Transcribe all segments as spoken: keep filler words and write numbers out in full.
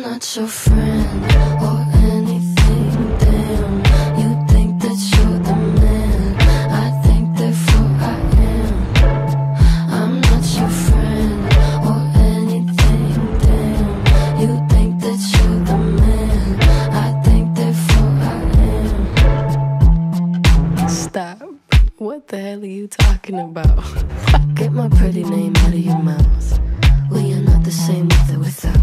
not your friend or anything, damn. You think that you're the man, I think therefore I am. I'm not your friend or anything, damn. You think that you're the man, I think therefore I am. Stop. What the hell are you talking about? Get my pretty name out of your mouth. We are not the same with or without.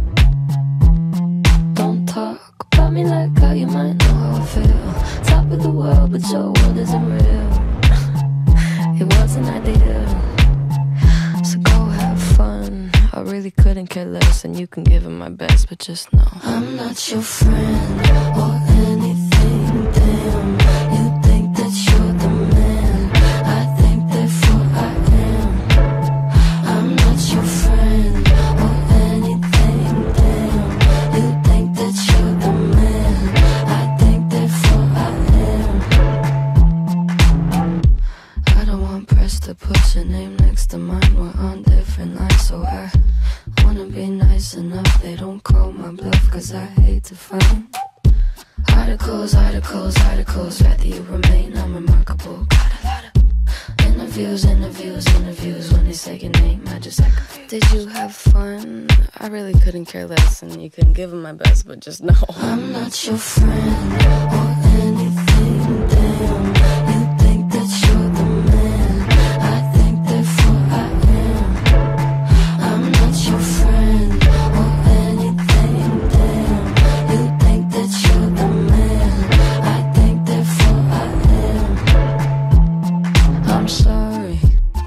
Don't talk about me like how you might know how I feel. Top of the world, but your world isn't real. It wasn't ideal. So go have fun. I really couldn't care less, and you can give it my best, but just know I'm not your friend or anything, damn. You think that you're the man, I think therefore I am. I'm not your friend or anything, damn. You think that you're the man, I think therefore I am. I don't want press to put your name next to mine. We're on different lines, so I wanna be nice enough they don't call my bluff, cause I hate to find articles, articles, articles. Rather you remain unremarkable. Got a lot of interviews, interviews, interviews. When they say your name, I just act confused. Did you have fun? I really couldn't care less, and you couldn't give it my best, but just know I'm not your friend or anything, damn. You think that you're the man, I think therefore I am. I'm not your friend or anything, damn. You think that you're the man, I think therefore I am. I'm sorry.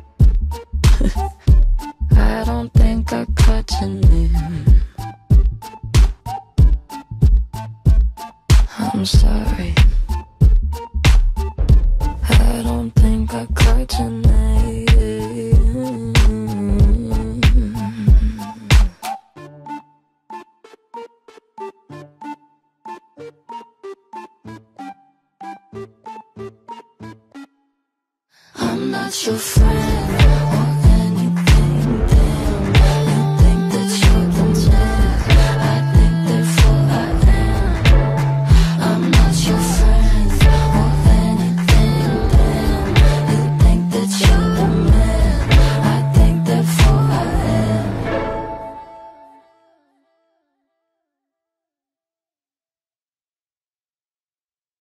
I don't think I caught your name. I'm sorry. I don't think I caught your name. I'm not your friend